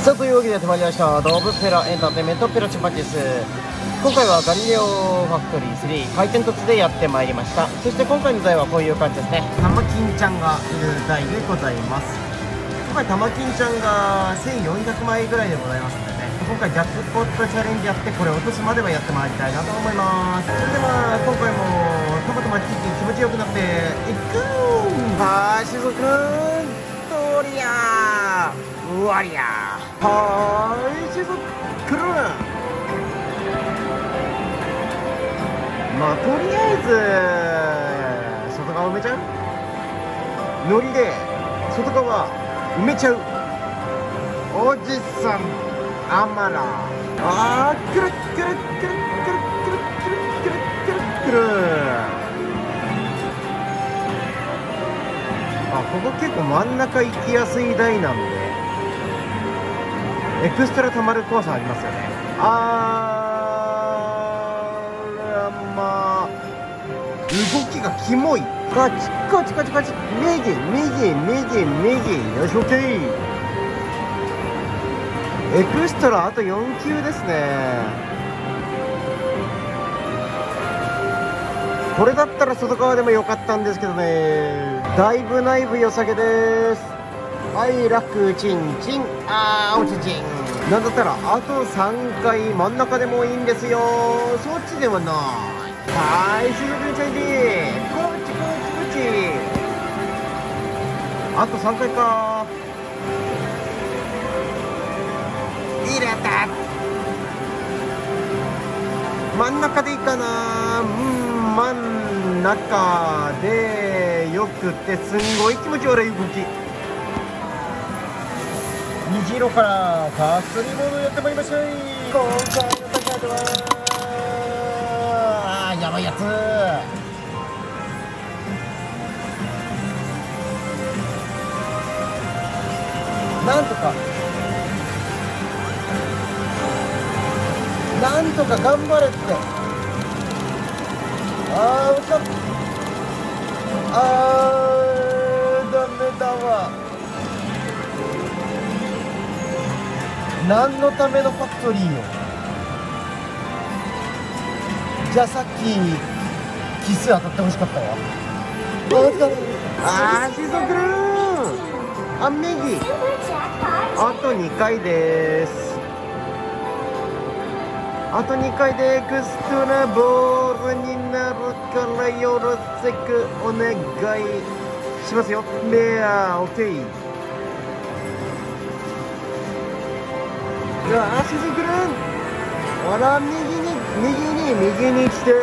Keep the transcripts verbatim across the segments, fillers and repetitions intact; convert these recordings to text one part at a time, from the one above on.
さあというわけでやってまいりました、動物フェラエンターテインメントペロチンパンチです。今回はガリレオファクトリースリー回転突でやってまいりました。そして今回の台はこういう感じですね。タマキンちゃんがいる台でございます。今回タマキンちゃんがせんよんひゃくまいぐらいでございますのでね、今回ジャックポットチャレンジやってこれ落とすまではやってまいりたいなと思います。それでは今回もトマトマチキン気持ちよくなっていくー。はーしずくんとりゃーうわりゃーはーいしずくるまあとりあえず外側埋めちゃうノリで外側埋めちゃうおじさんあまらあーくるっくるっくるっくるっくるっくるっくるっくるっくるあ、ここ結構真ん中行きやすい台なんでエクストラ溜まる怖さありますよね。あーまあ動きがキモいカチカチカチカチ右右右右よし OK。 エクストラあとよん球ですね。これだったら外側でもよかったんですけどね。だいぶ内部良さげです。はい楽チンチンあーおちちんなんだったらあとさんかい真ん中でもいいんですよ。そっちではない。はい静かにチャイジこっちこっちこっちあとさんかいか入れた真ん中でいいかな。うん真ん中でよくってすんごい気持ち悪い動き。虹色からファーストリボードやってまいりました。今回の大会ではあーやばいやつなんとかなんとか頑張れってあー落ちたあーダメだわ。何のためのファクトリーよ。じゃあさっきキス当たってほしかったわ。あーしそくるーあ右あとにかいです。あとにかいでエクストラボールになるからよろしくお願いしますよ。レアオッケー。あしずくるんほら右に右に右に来て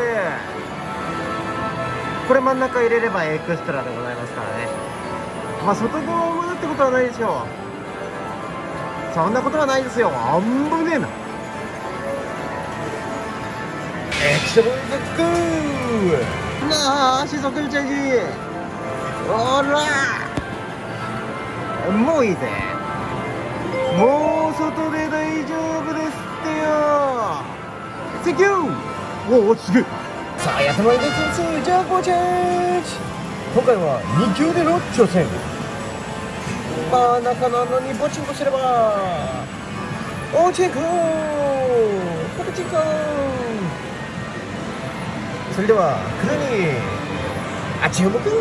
これ真ん中入れればエクストラでございますからね。まあ外側を戻ってことはないですよ。そんなことはないですよ。あんぶねえなエクストラズクーなあしずくるちゃんじほらもういいぜもう外で大丈夫ですってよ。セキューおおすげえ。さあやってまいりますじゃあゴーチェンジ今回はに球での挑戦。まあ中なのにボチンコすればおチェンコポコチンコそれではくるにあ注目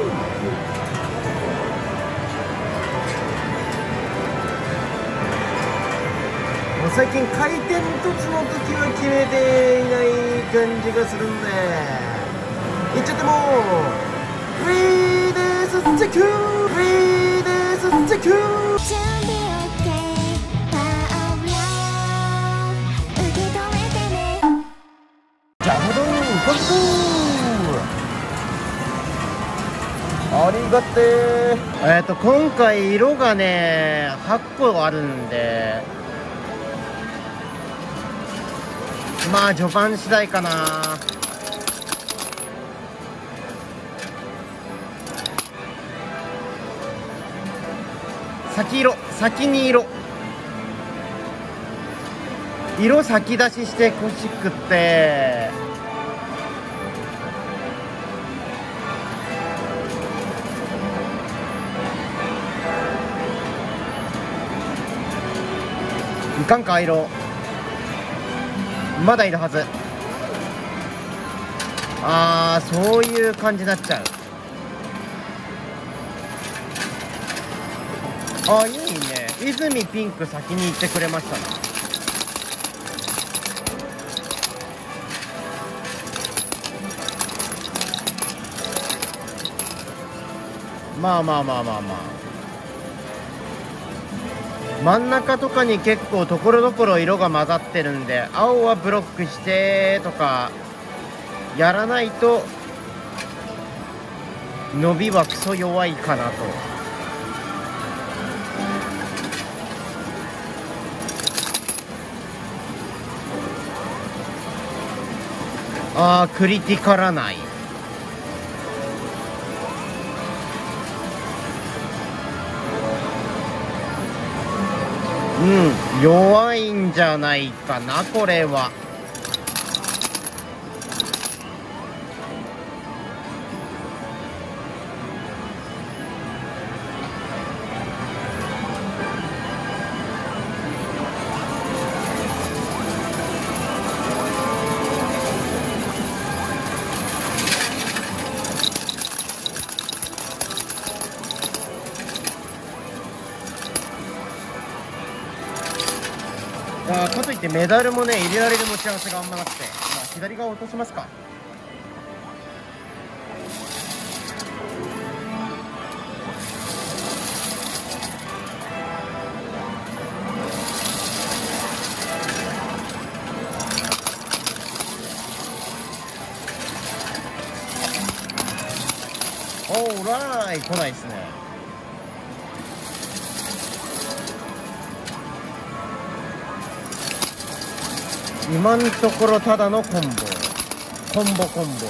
最近回転突の時は決めていない感じがするんでいっちゃってもフリーですセキューフリーですセキュージャムドンコスありがてー。えっと今回色がねはっこあるんでまあ序盤次第かな。先色先に色色先出ししてほしくっていかんか、アイロまだいるはず。あー、そういう感じになっちゃう。あー、いいね。泉ピンク先に行ってくれましたね。まあまあまあまあまあ、真ん中とかに結構ところどころ色が混ざってるんで、青はブロックしてとかやらないと伸びはクソ弱いかなと。あー、クリティカらない。うん、弱いんじゃないかな、これは。あー、かといってメダルもね入れられる持ち合わせがあんまなくて、まあ、左側落としますか。オーライ、来ないですね。今のところただのコンボコンボコンボ。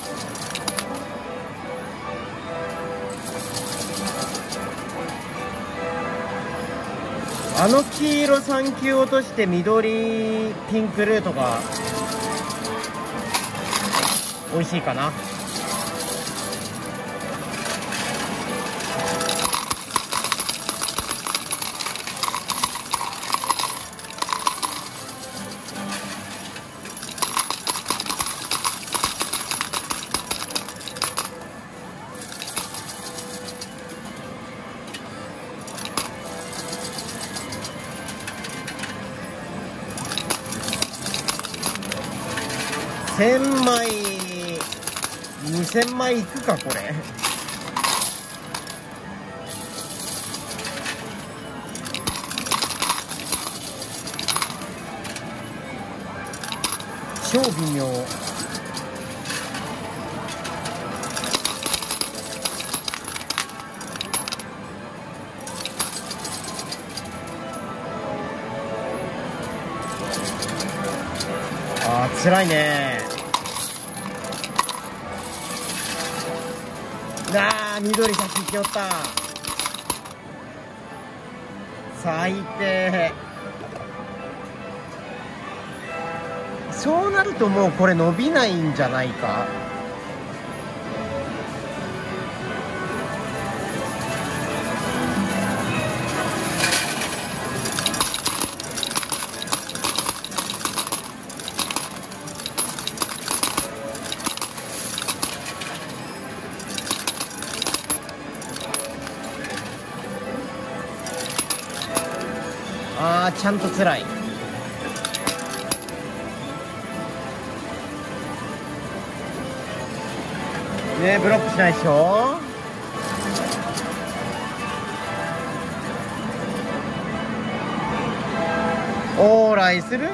あの黄色さん球落として緑ピンクルートが美味しいかな。せんまいにせんまいいくかこれ。超微妙。あー、辛いね。あー、緑先行きよった。最低。そうなるともうこれ伸びないんじゃないか。あー、ちゃんと辛い。ね、ブロックしないでしょ。オーライするんかい。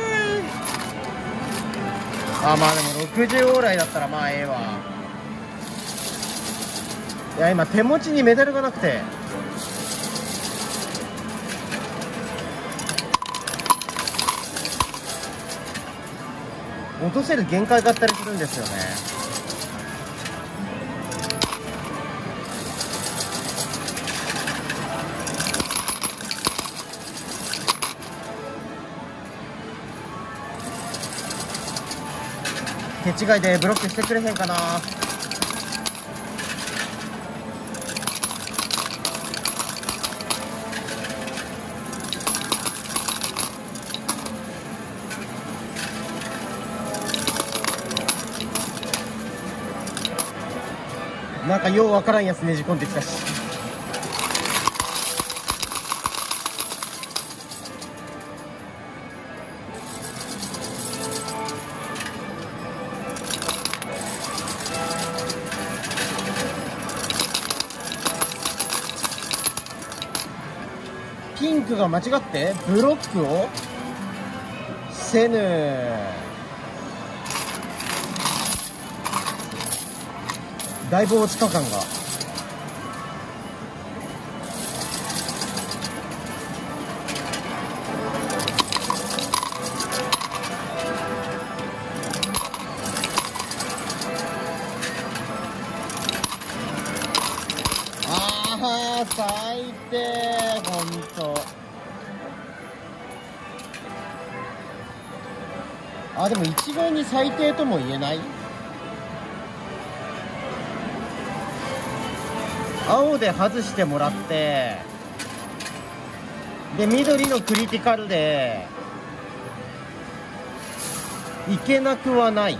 あ、まあでもろくじゅうオーライだったらまあええわ。いや今手持ちにメダルがなくて、落とせる限界があったりするんですよね。手違いでブロックしてくれへんかな。 なんかようわからんやつねじ込んできたし。ピンクが間違ってブロックをせぬ。だいぶ落ちた感が。ああ最低ほんと。あでも一概に最低とも言えない。青で外してもらってで緑のクリティカルでいけなくはない。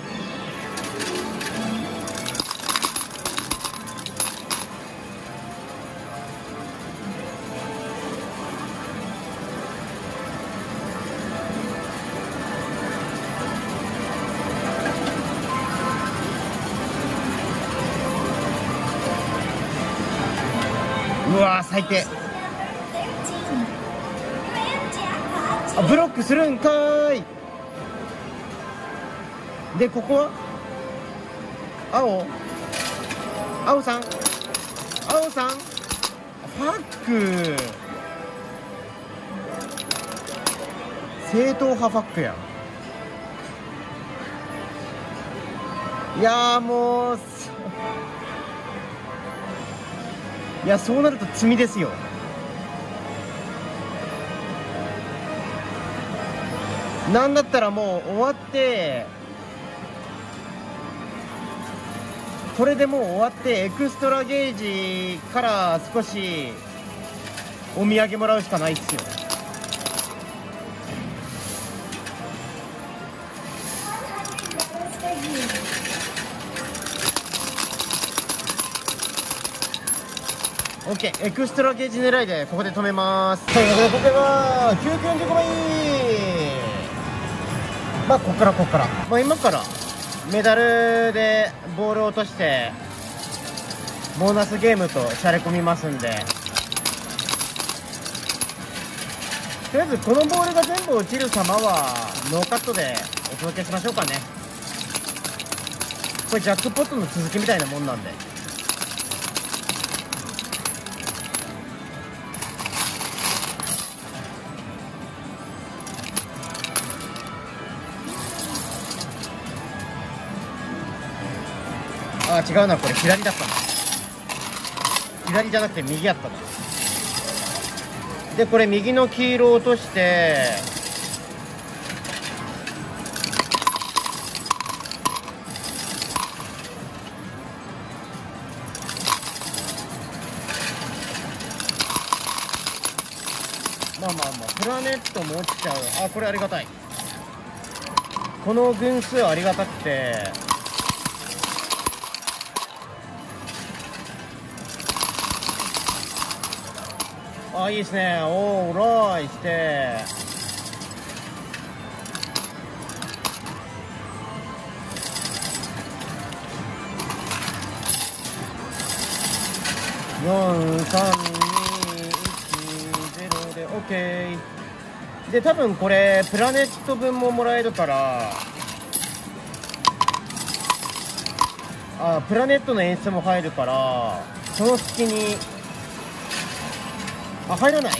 うわー最低。あブロックするんかーい。でここは青青さん青さんファック正統派ファックやん。いやーもういやそうなると罪ですよ。なんだったらもう終わってこれでもう終わってエクストラゲージから少しお土産もらうしかないっすよ。オッケーエクストラゲージ狙いでここで止めます。ということで今回はきゅうひゃくよんじゅうごまい。まあここからここからまあ今からメダルでボールを落としてボーナスゲームとしゃれ込みますんで、とりあえずこのボールが全部落ちる様はノーカットでお届けしましょうかね。これジャックポットの続きみたいなもんなんで。あー違うな、これ左だったな。左じゃなくて右やったな。でこれ右の黄色を落としてまあまあまあプラネットも落ちちゃう。あこれありがたい。この群数ありがたくてあいいですね。オーライしてよんさんにいちゼロで OK で多分これプラネット分ももらえるからあプラネットの演出も入るからその隙にあ入らない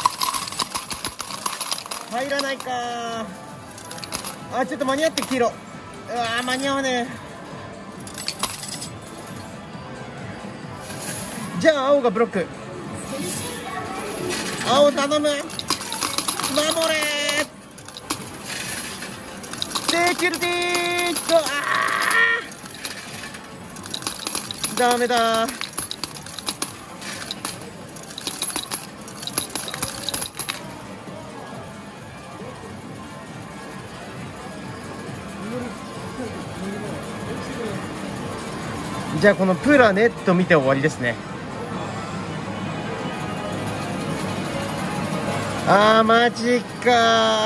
入らないかあちょっと間に合って黄色うわー間に合わねえ。じゃあ青がブロック青頼む守れセキュリティーとあーダメだじゃあこのプラネット見て終わりですね。あーマジか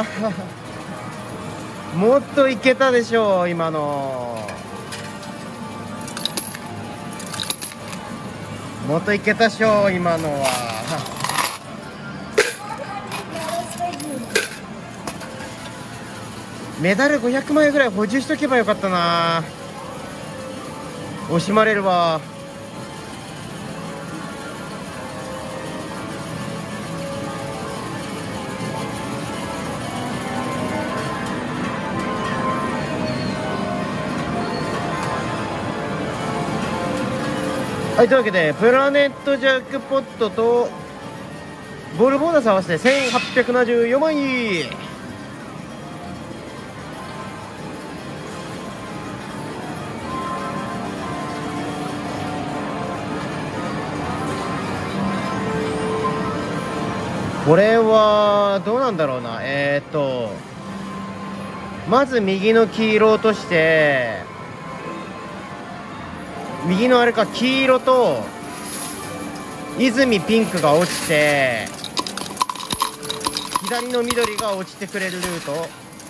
もっといけたでしょう今の。もっといけたでしょう今のはメダルごひゃくまいぐらい補充しとけばよかったな。惜しまれるわ。はい、というわけでプラネットジャックポットとボールボーナス合わせてせんはっぴゃくななじゅうよんまい。これはどうなんだろうな。えー、っとまず右の黄色落として、右のあれか黄色と泉ピンクが落ちて、左の緑が落ちてくれるルート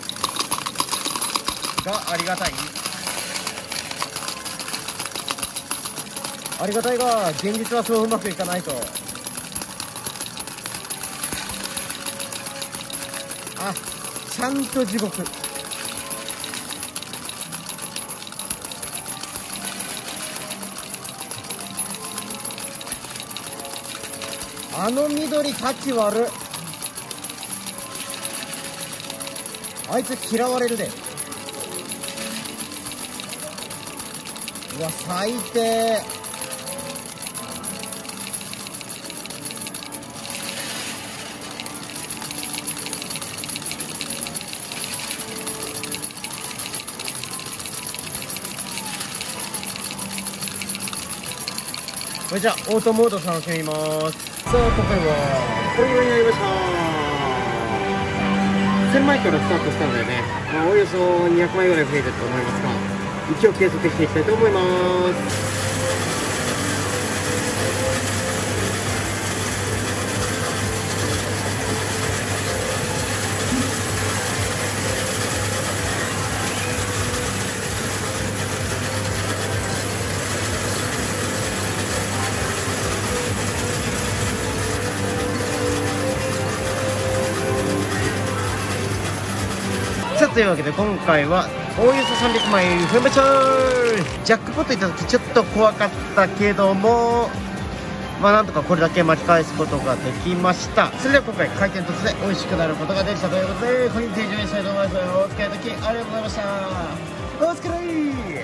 がありがたいありがたいが、現実はそううまくいかないと。あ、ちゃんと地獄。あの緑タッチ悪っ。あいつ嫌われるで。うわ最低。これじゃあオートモード楽しみます。さあ今回はこれぐらいになりました。せんまいからスタートしたのでね、まあ、およそにひゃくまいぐらい増えてると思いますが、一応計測していきたいと思います。さあというわけで今回はおおよそさんびゃくまい増えました。ジャックポット行った時ちょっと怖かったけども、まあなんとかこれだけ巻き返すことができました。それでは今回回転突で美味しくなることができたということで、これにて以上にしたいと思います。お付き合いいただきありがとうございました。お疲れ。